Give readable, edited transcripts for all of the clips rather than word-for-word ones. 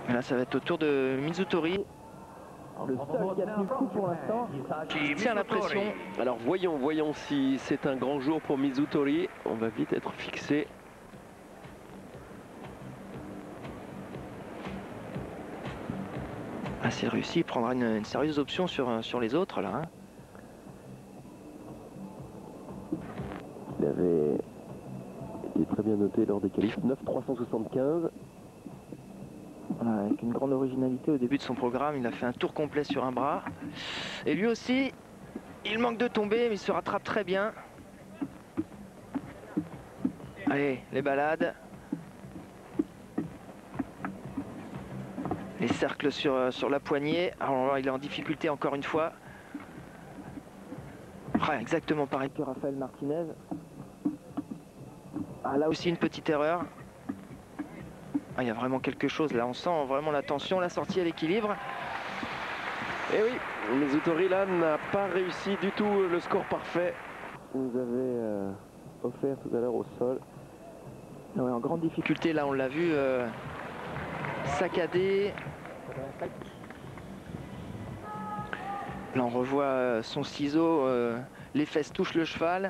Et là, ça va être au tour de Mizutori. Le seul qui a tenu le coup pour l'instant, qui tient la pression. Alors voyons si c'est un grand jour pour Mizutori. On va vite être fixé. Ah, s'il réussit, il prendra une sérieuse option sur les autres là. Hein. Il avait été très bien noté lors des qualifs. 9,375. Voilà, avec une grande originalité au début de son programme, il a fait un tour complet sur un bras. Et lui aussi, il manque de tomber, mais il se rattrape très bien. Allez, les balades. Les cercles sur la poignée. Alors là, il est en difficulté encore une fois. Ah, exactement pareil que Rafael Martinez. Ah, là aussi une petite erreur. Ah, il y a vraiment quelque chose là, on sent vraiment la tension, la sortie à l'équilibre. Et oui, Mizutori là n'a pas réussi du tout le score parfait. Il nous avait offert tout à l'heure au sol. Ouais, en grande difficulté là, on l'a vu saccadé. Là on revoit son ciseau, les fesses touchent le cheval.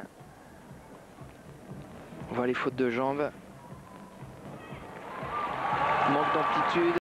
On voit les fautes de jambes. Manque d'amplitude.